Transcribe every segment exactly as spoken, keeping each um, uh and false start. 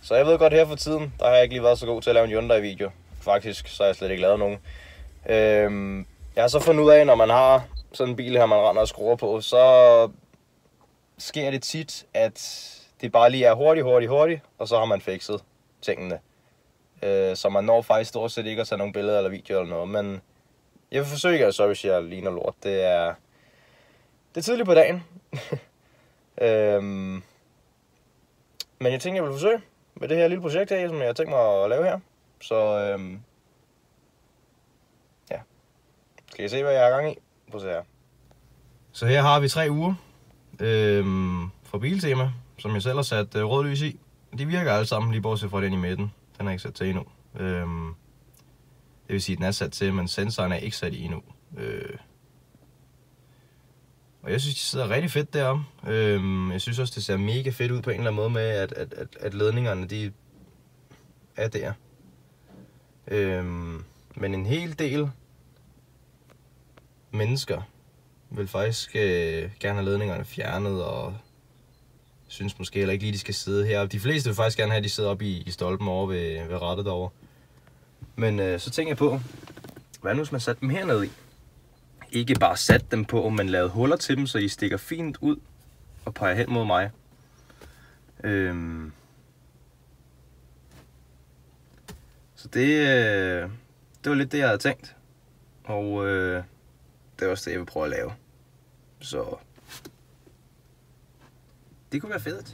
Så jeg ved godt, her for tiden, der har jeg ikke lige været så god til at lave en Hyundai-video. Faktisk, så har jeg slet ikke lavet nogen. Øhm, jeg har så fundet ud af, når man har sådan en bil her, man render og skruer på, så sker det tit, at det bare lige er hurtigt, hurtigt, hurtigt, og så har man fikset tingene. Øh, så man når faktisk stort set ikke at tage nogle billeder eller videoer eller noget, men jeg vil forsøge at så, hvis jeg ligner lort. Det er, det er tidligt på dagen. øhm, men jeg tænker, jeg vil forsøge med det her lille projekt her, som jeg har tænkt mig at lave her. Så øhm, ja, skal I se, hvad jeg har gang i? Prøv at se her. Så her har vi tre uger øhm, fra Biltema, som jeg selv har sat øh, rød lys i. De virker alle sammen, lige bortset fra den i midten. Den er ikke sat til endnu. Øhm, det vil sige, at den er sat til, men sensoren er ikke sat i endnu. Øh, og jeg synes, de sidder rigtig fedt deroppe. Øhm, jeg synes også, det ser mega fedt ud på en eller anden måde med, at, at, at, at ledningerne de er der. Øhm, men en hel del mennesker vil faktisk øh, gerne have ledningerne fjernet, og synes måske heller ikke lige, de skal sidde her. De fleste vil faktisk gerne have, at de sidder oppe i, i stolpen over ved, ved rattet derovre. Men øh, så tænker jeg på, hvad nu hvis man satte dem hernede i? Ikke bare sat dem på, men lavet huller til dem, så de stikker fint ud og peger hen mod mig. Øhm. Så det, øh, det var lidt det, jeg havde tænkt. Og øh, det er også det, jeg vil prøve at lave. Så det kunne være fedt.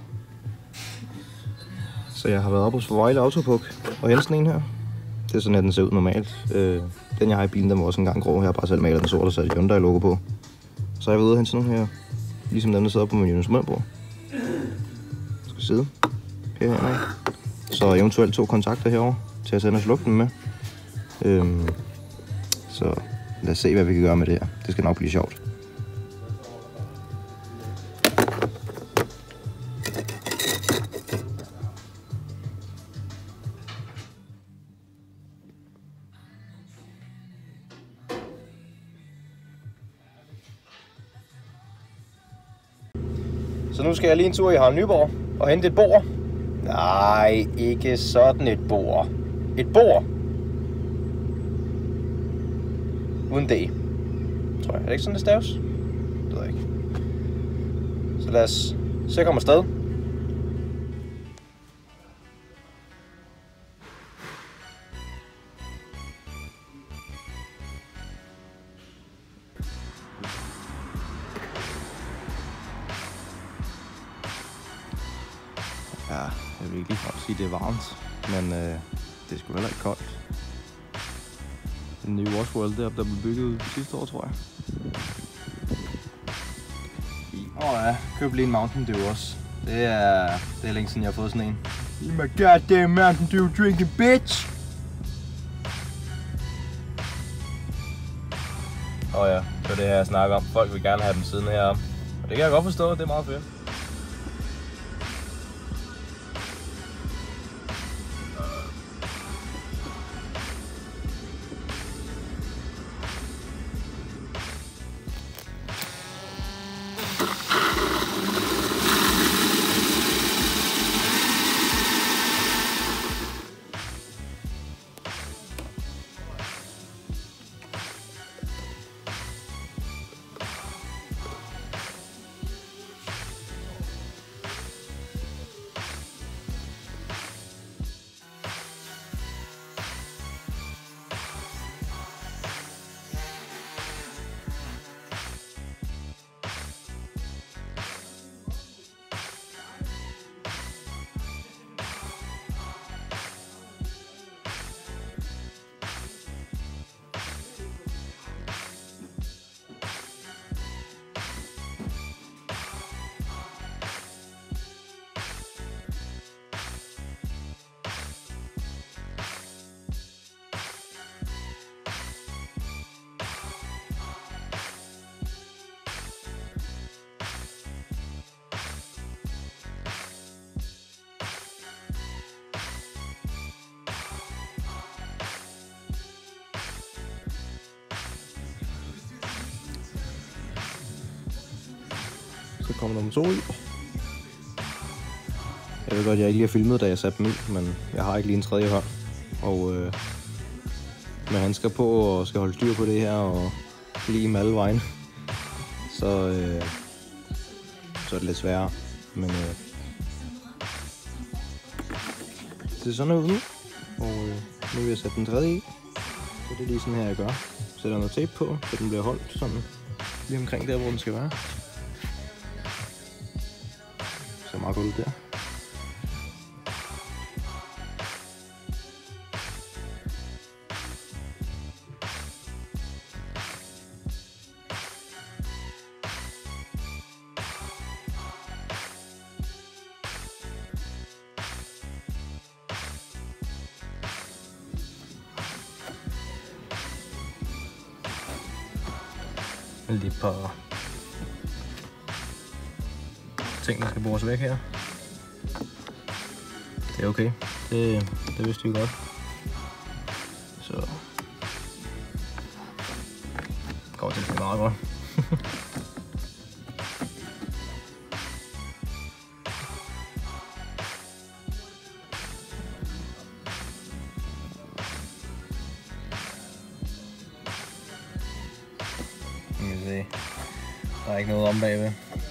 Så jeg har været oppe hos Vejle Autopuk og hentet sådan en her. Det er sådan, at den ser ud normalt. Øh, den jeg har i bilen, den var også engang grå. Jeg har bare selv malet den sort og sat et Hyundai logo på. Så jeg har været ude og hente sådan nogle her. Ligesom dem, der sidder på min smørbord. Skal sidde herhen. Så eventuelt to kontakter herovre til at sende og slukke den med. Øh, så lad os se, hvad vi kan gøre med det her. Det skal nok blive sjovt. Så nu skal jeg lige en tur i Harald Nyborg og hente et bord. Nej, ikke sådan et bord. Et bord. Uden D, tror jeg. Er det ikke sådan, det staves? Det ved jeg ikke. Så lad os se at komme afsted. Ja, jeg vil ikke lige sige, at det er varmt, men øh, det er sgu heller ikke koldt. Den nye Washworld deroppe, der blev bygget sidste år, tror jeg. Åh oh ja, køb lige en Mountain Dew også. Det er, det er længe siden, jeg har fået sådan en. Oh my goddamn Mountain Dew drinking bitch! Åh oh ja, det var det her, jeg snakker om. Folk vil gerne have dem siden heroppe. Og det kan jeg godt forstå, det er meget fedt. Så kommer nummer to i. Jeg ved godt, jeg ikke lige har filmet, da jeg satte dem ud, men jeg har ikke lige en tredje hånd. Og øh, med handsker på og skal holde styr på det her og lige alle vejen, så, øh, så er det lidt sværere. Men øh, det ser sådan ud nu, og øh, nu vil jeg sætte den tredje i. Så det er lige sådan her, jeg gør. Sætter noget tape på, så den bliver holdt sådan lige omkring der, hvor den skal være. Så meget godt ud der. Lige et par ting, der skal bores væk her. Det er okay. Det, det vidste vi godt. Så går til at blive meget godt. Se. Der er ikke noget om bagved.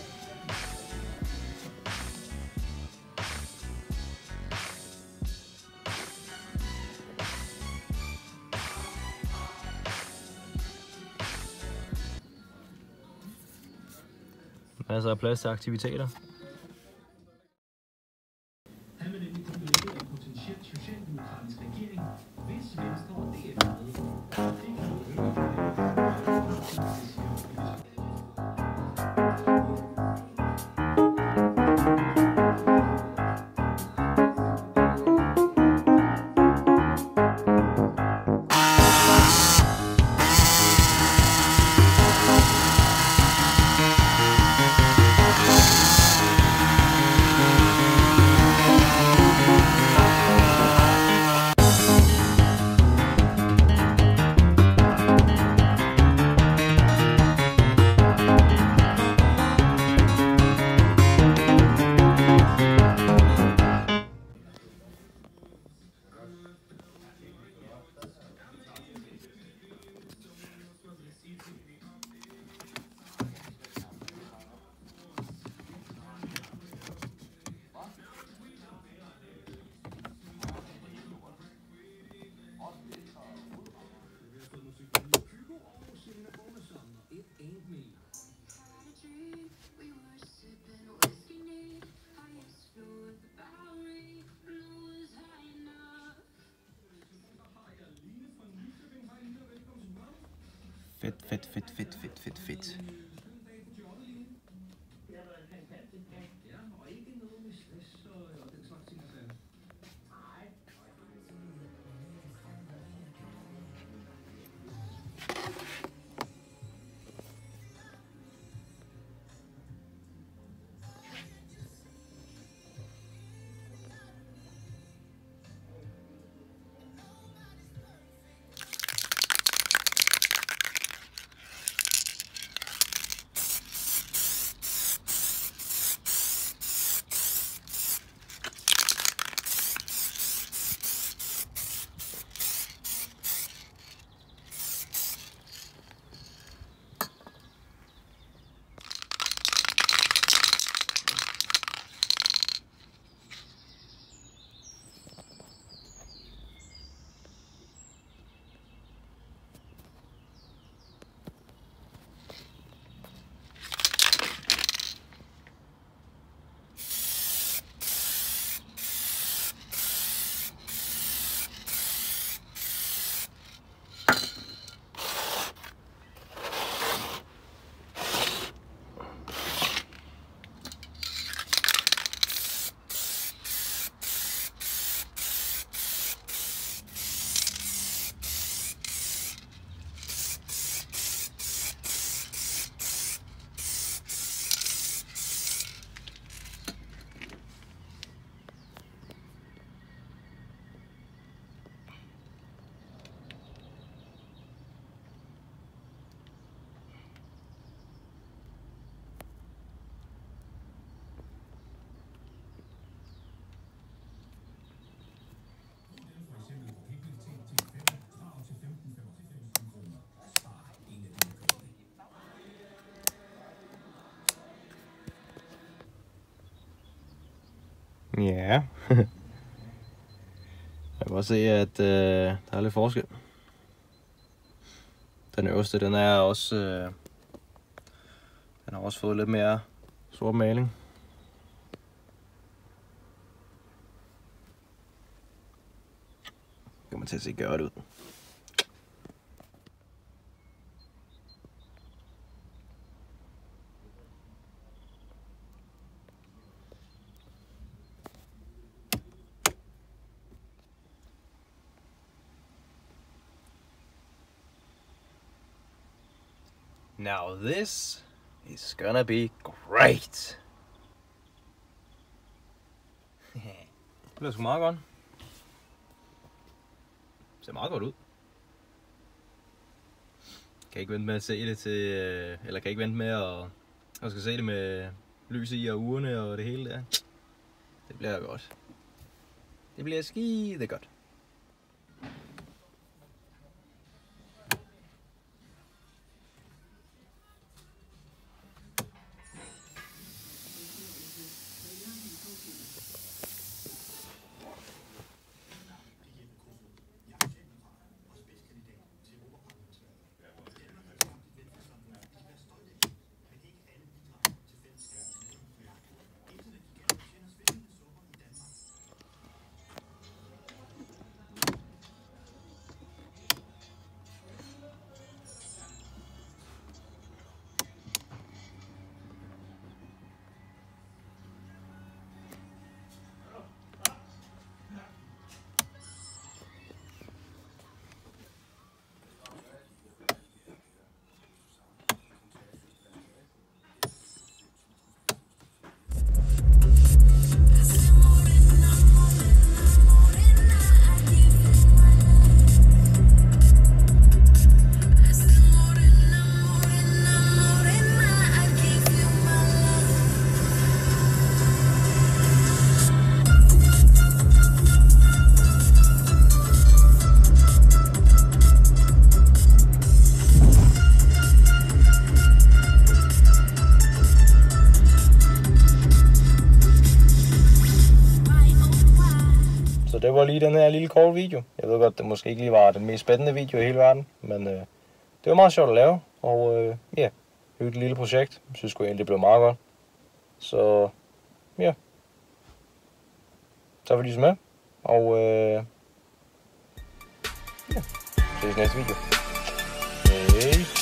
Masser af plads til aktiviteter. Han vil nemlig kombinere en potentiel socialdemokratisk regering, hvis Venstre og D F Fedt, fedt, fedt, fedt, fedt, fedt, fedt. Ja. Jeg kan også se, at øh, der er lidt forskel. Den øverste, den er også, øh, den har også fået lidt mere sort maling. Det kommer til at se godt ud. Now this is gonna be great. Det bliver sgu meget godt. Det ser meget godt ud. Kan ikke vente med at se det til, eller kan ikke vente med at, at skal se det med lys i og urene og det hele der. Det bliver godt. Det bliver skide godt. Det var lige den her lille kort video. Jeg ved godt, det måske ikke lige var den mest spændende video i hele verden, men øh, det var meget sjovt at lave, og øh, ja, det var et lille projekt. Jeg synes sgu egentlig, det blev meget godt. Så ja, tak fordi I så med, og øh, ja, ses i næste video. Hej.